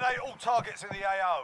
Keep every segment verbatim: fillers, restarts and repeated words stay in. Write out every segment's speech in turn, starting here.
Eliminate all targets in the A O.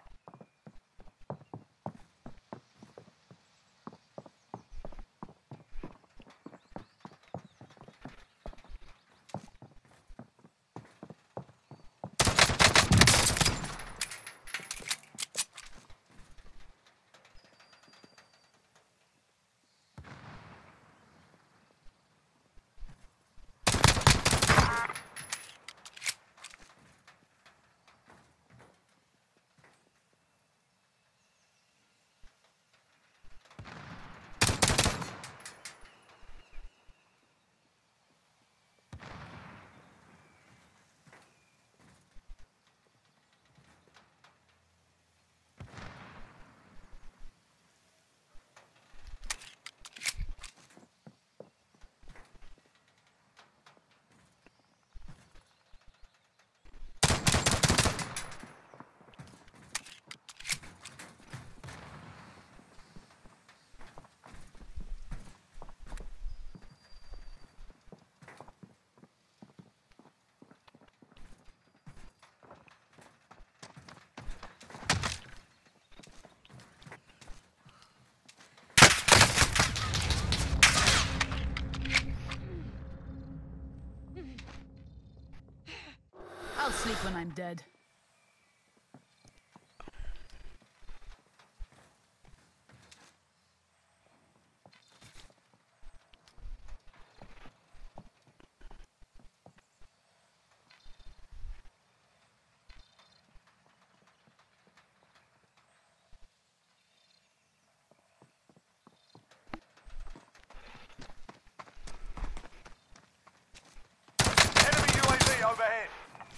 I'll sleep when I'm dead. Enemy U A V overhead.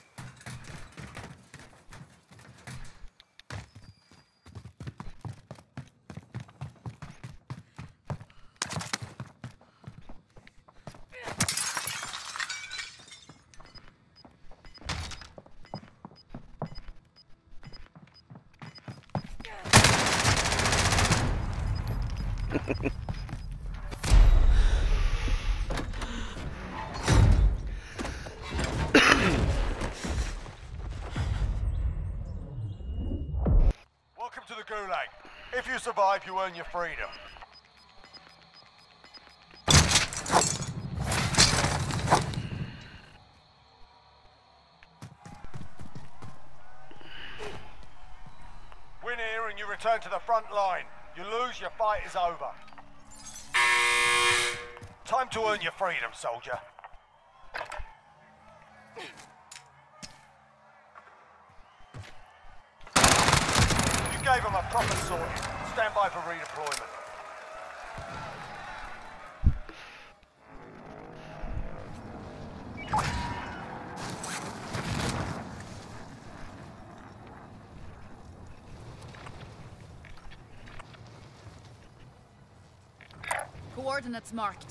Welcome to the Gulag. If you survive, you earn your freedom. Win here and you return to the front line. You lose, your fight is over. Time to earn your freedom, soldier. You gave him a proper sorting. Stand by for redeployment. Coordinates marked.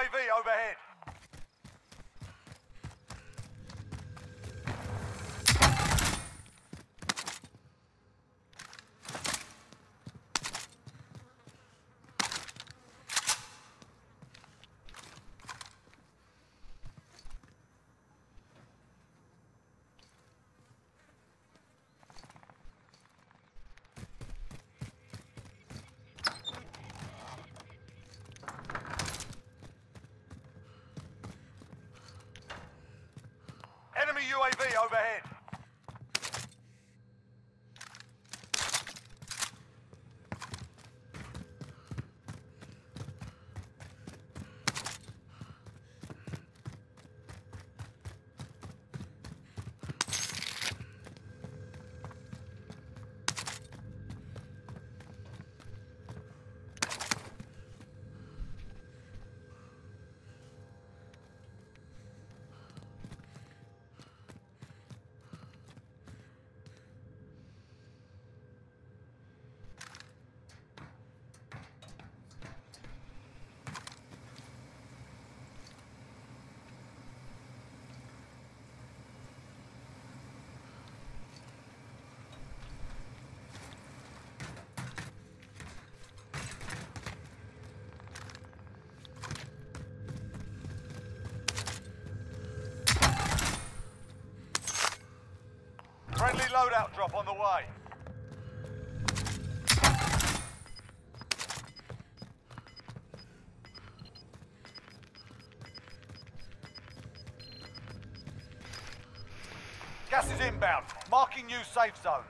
A V overhead. Enemy U A V overhead. Friendly loadout drop on the way. Gas is inbound. Marking new safe zone.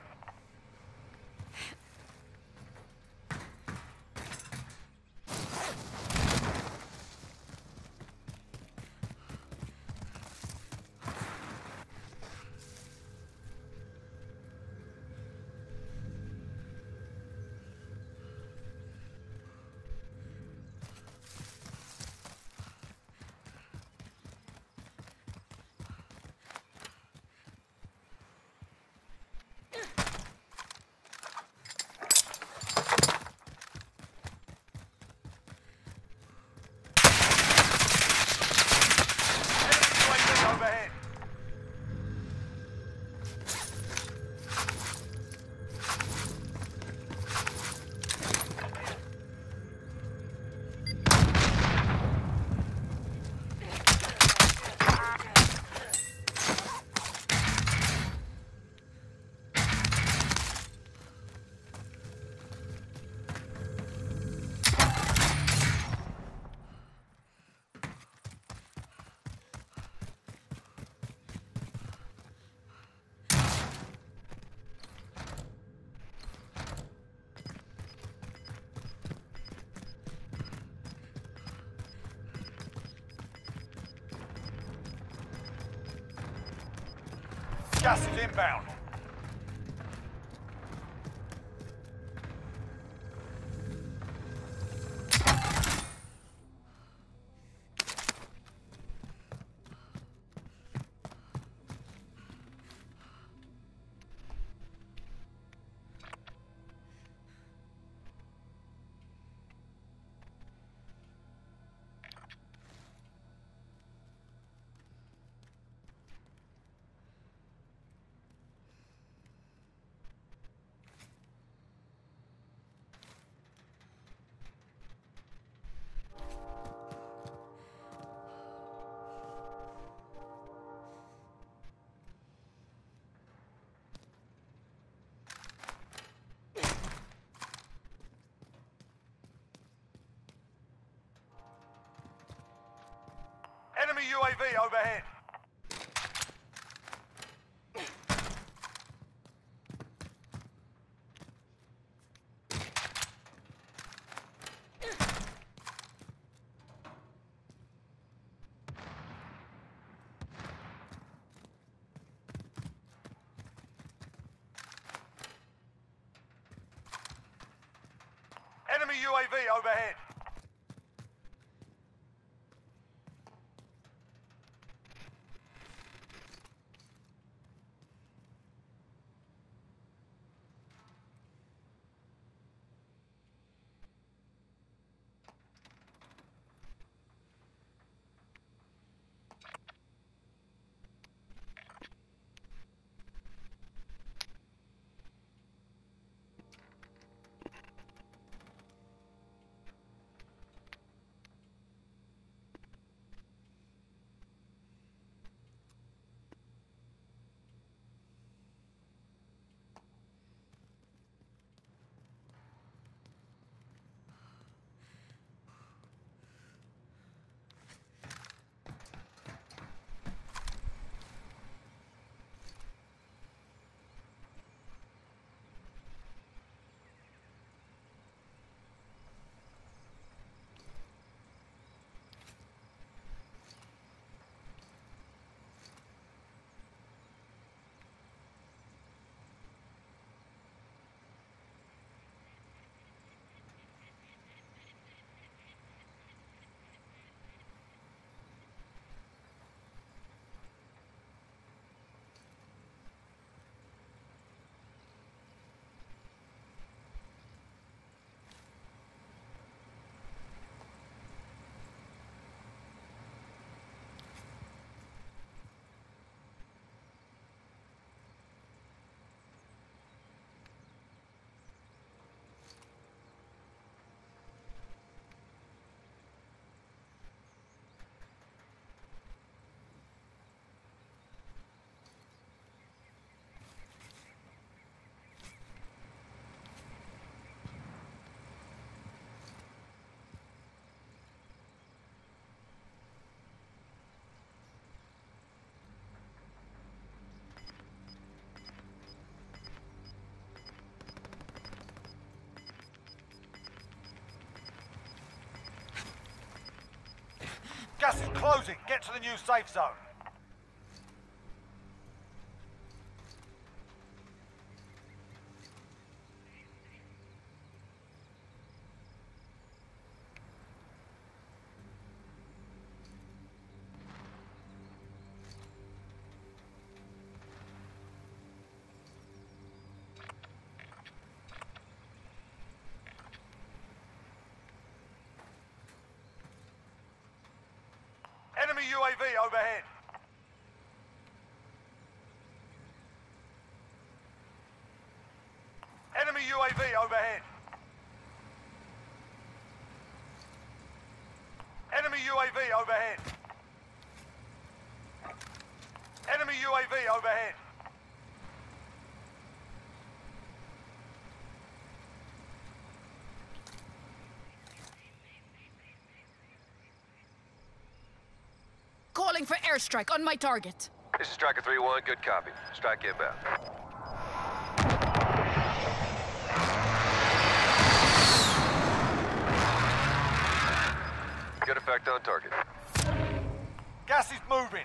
Overhead. Gas is inbound. Enemy U A V overhead. Enemy U A V overhead. Gas is closing. Get to the new safe zone. Enemy U A V overhead. Enemy U A V overhead. Enemy U A V overhead. Enemy U A V overhead. Calling for airstrike on my target. This is Striker three one, good copy. Strike inbound. Good effect on target. Gas is moving.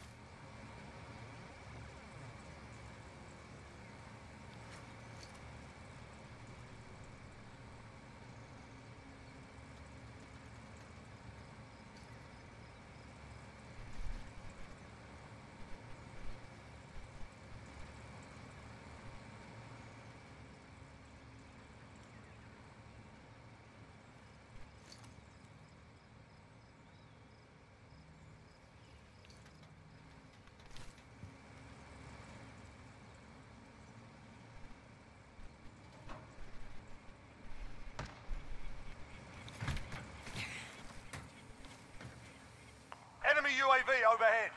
Enemy U A V overhead.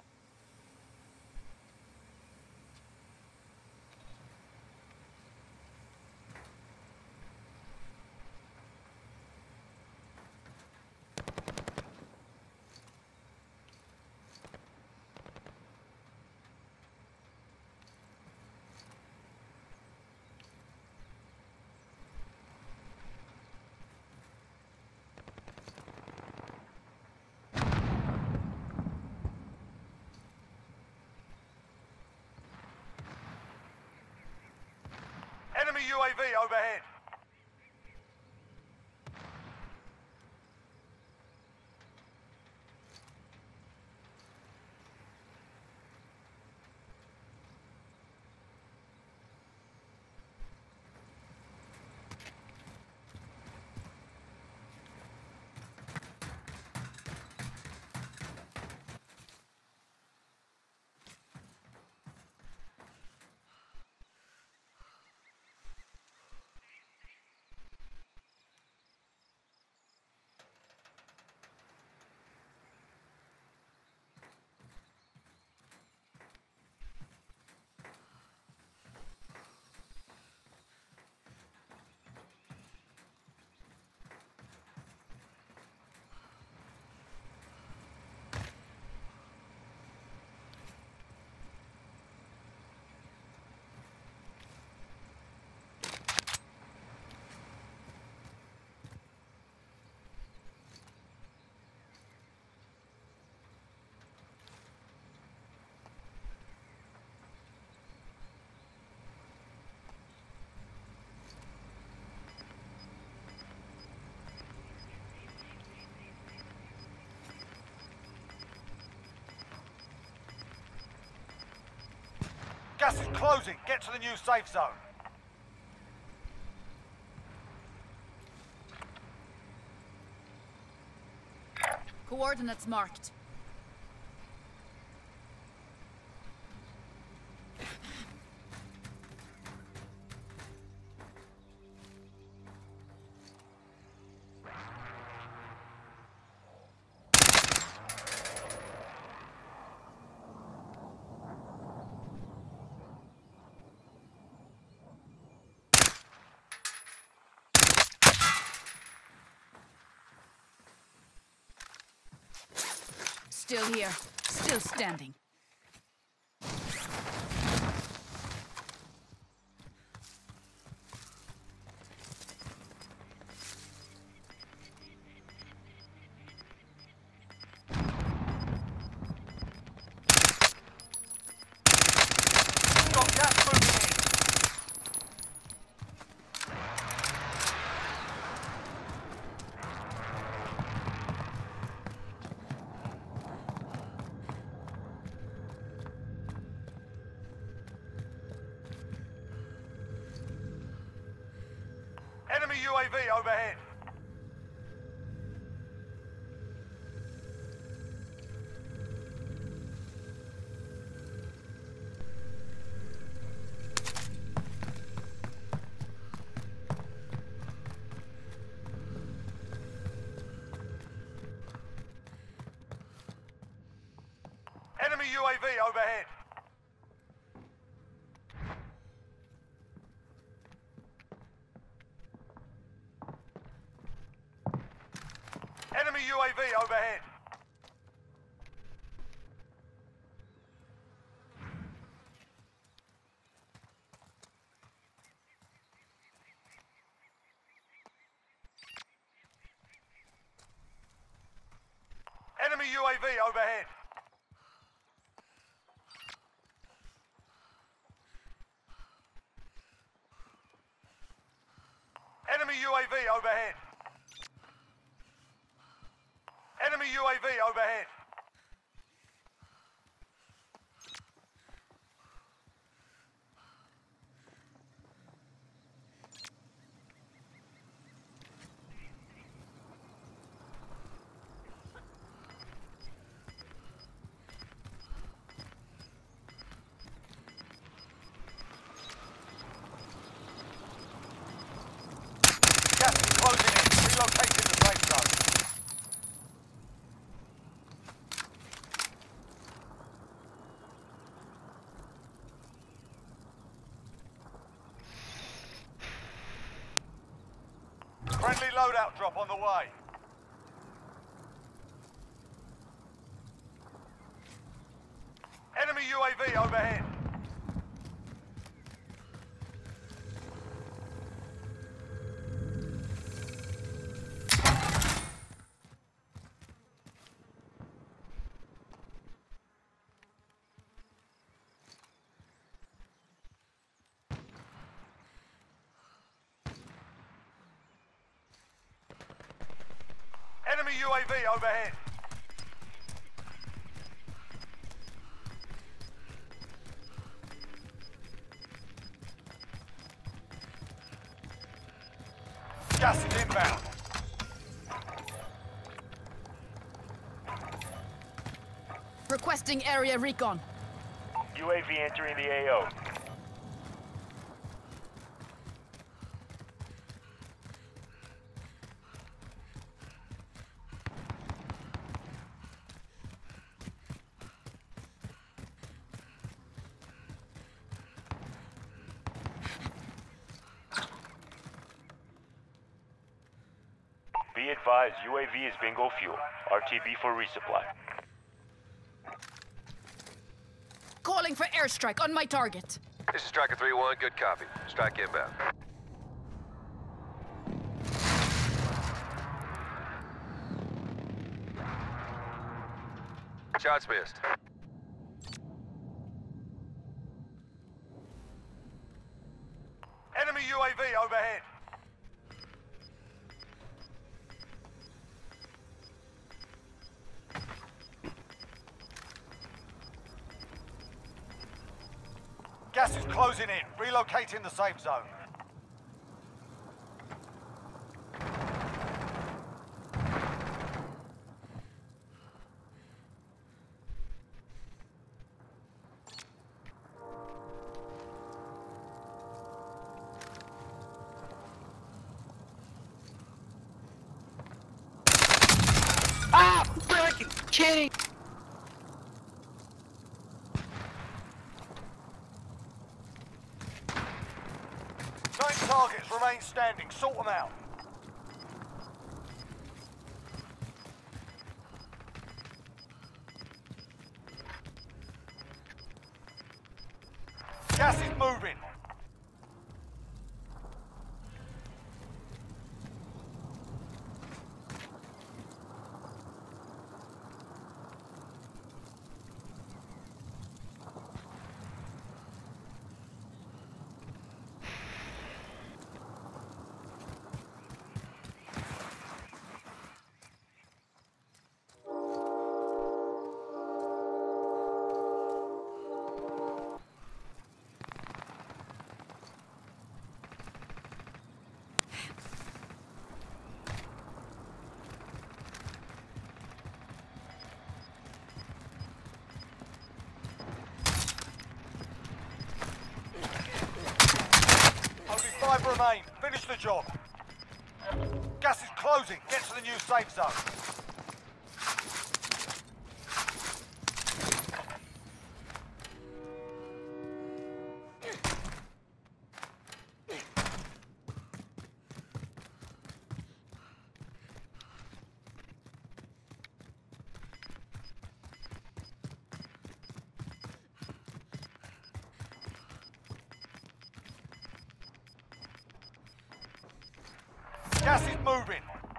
Enemy U A V overhead. Gas is closing. Get to the new safe zone. Coordinates marked. Still here. Still standing. U A V overhead. Enemy U A V overhead. Enemy U A V overhead. Enemy U A V overhead. Enemy U A V overhead. Enemy U A V overhead. Gas is closing in. Relocating the safe zone. Friendly loadout drop on the way. Enemy U A V overhead. Enemy U A V overhead. Gas is inbound. Requesting area recon. U A V entering the A O. Be advised, U A V is bingo fuel. R T B for resupply. Calling for airstrike on my target. This is Striker three one, good copy. Strike inbound. Shots missed. Enemy U A V overhead. Gas is closing in. Relocating the safe zone. Ah! Freaking kidding! Nine targets remain standing. Sort them out. Gas is moving. Five remain. Finish the job. Gas is closing. Get to the new safe zone. Gas is moving.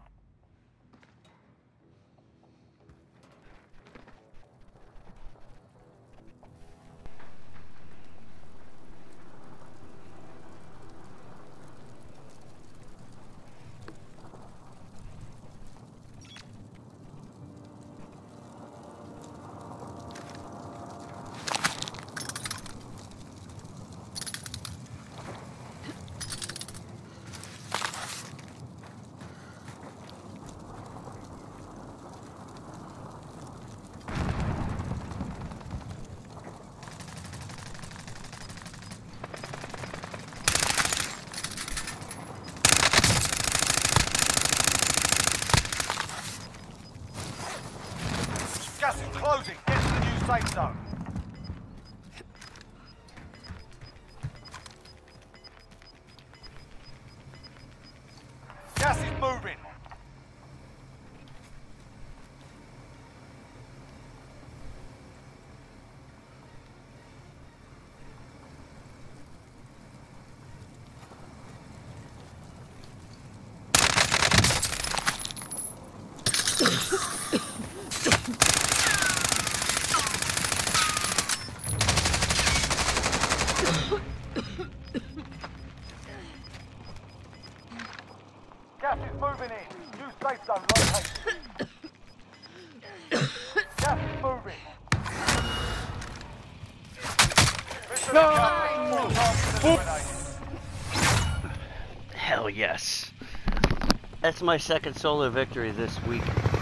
Gas is closing. Get to the new safe zone. Gas is moving. Gas is moving in. New safe zone located. Gas is moving. Mission No! accomplished. All targets eliminated. Hell yes. That's my second solo victory this week.